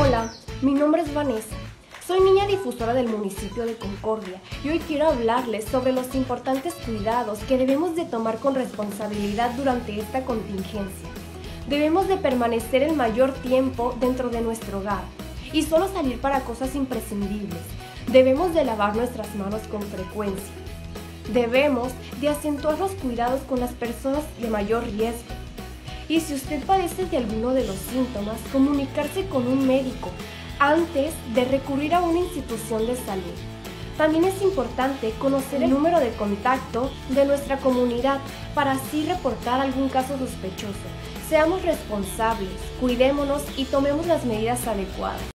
Hola, mi nombre es Vanessa. Soy niña difusora del municipio de Concordia y hoy quiero hablarles sobre los importantes cuidados que debemos de tomar con responsabilidad durante esta contingencia. Debemos de permanecer el mayor tiempo dentro de nuestro hogar y solo salir para cosas imprescindibles. Debemos de lavar nuestras manos con frecuencia. Debemos de acentuar los cuidados con las personas de mayor riesgo. Y si usted padece de alguno de los síntomas, comunicarse con un médico antes de recurrir a una institución de salud. También es importante conocer el número de contacto de nuestra comunidad para así reportar algún caso sospechoso. Seamos responsables, cuidémonos y tomemos las medidas adecuadas.